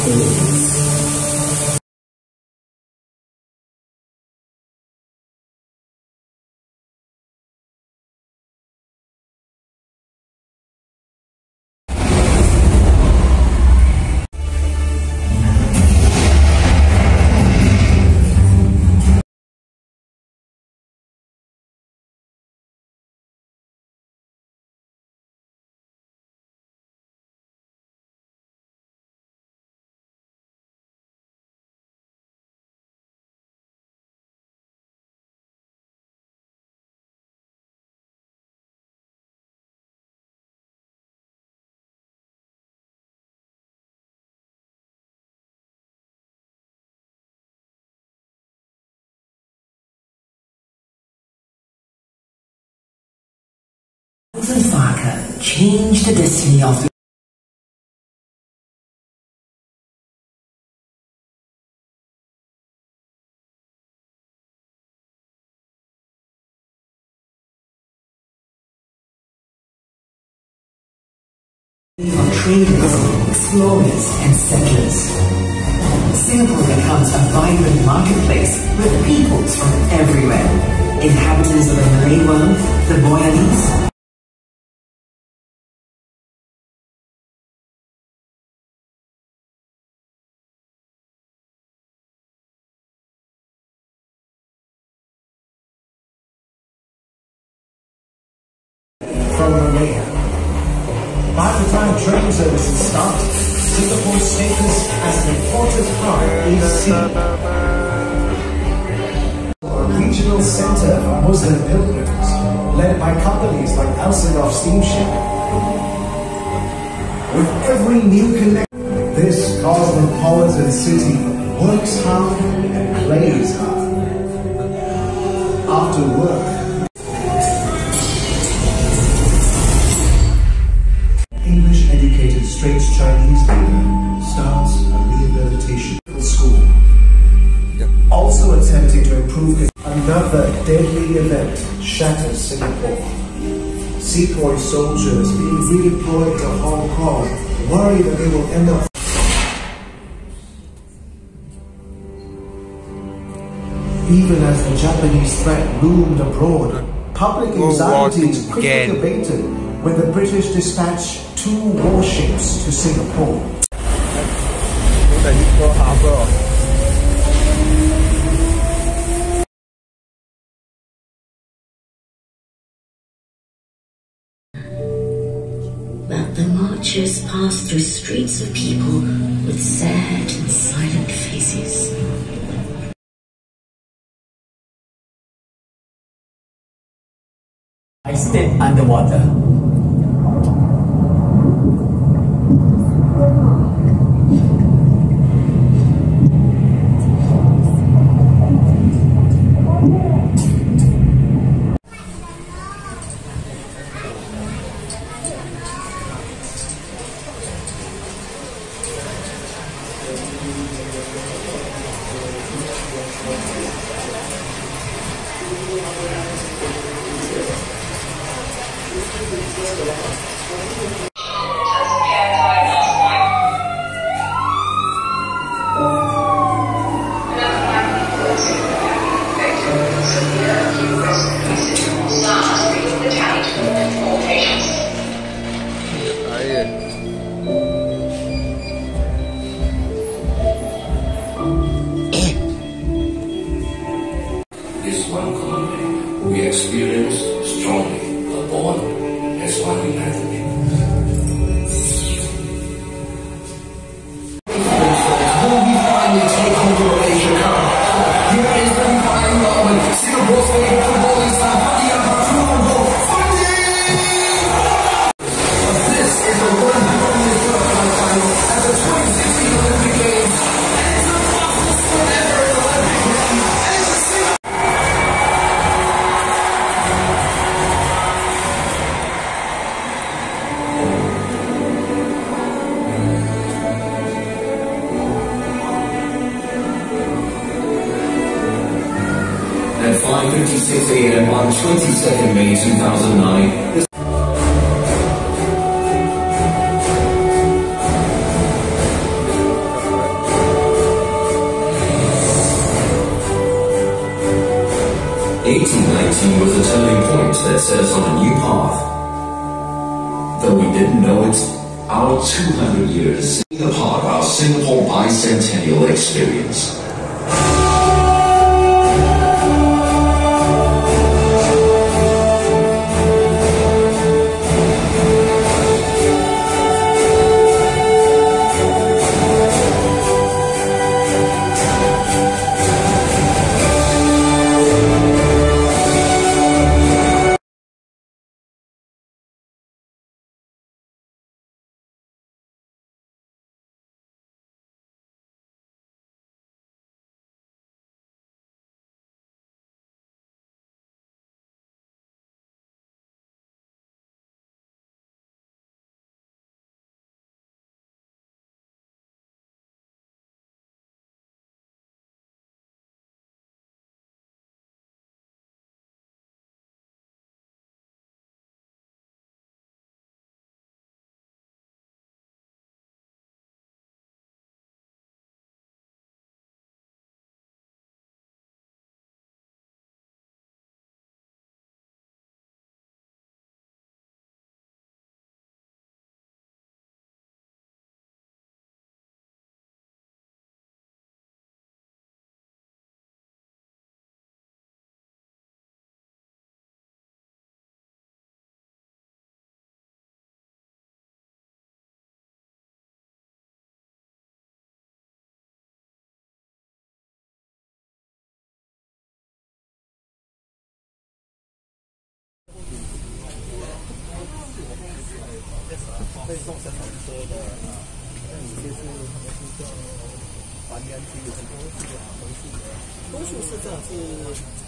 Farquhar changed the destiny of the of traders, explorers and settlers. Singapore becomes a vibrant marketplace with peoples from everywhere. Inhabitants of the Malay world, the Boyanese, from Malaya. By the time train services started, Singapore's status as an important hub is seen. A regional center for Muslim pilgrims, led by companies like Alcinoff Steamship. With every new connection, this cosmopolitan city works hard and plays hard. After work, English-educated straight Chinese leader starts a rehabilitation school. Also attempting to improve another deadly event shatters Singapore. Sepoy soldiers being redeployed to Hong Kong worry that they will end up. Even as the Japanese threat loomed abroad, public anxieties quickly abated when the British dispatched 2 warships to Singapore. But the marchers passed through streets of people with sad and silent faces. I stayed underwater. This one colony we experienced strongly a bond as one united people. Will we finally take over the Asia Cup? Here is the defining moment. Singapore State football is now fighting up our two-goal funding! But this is the one and only Third Reich final at the 2016 Olympic Games. And it's the fastest sport ever in Olympic history. And it's a Singapore. At 5:56 a.m. on 22nd May 2009, 1819 was a turning point that set us on a new path. Though we didn't know it, our 200 years is a part of our Singapore bicentennial experience. 多数是这样，是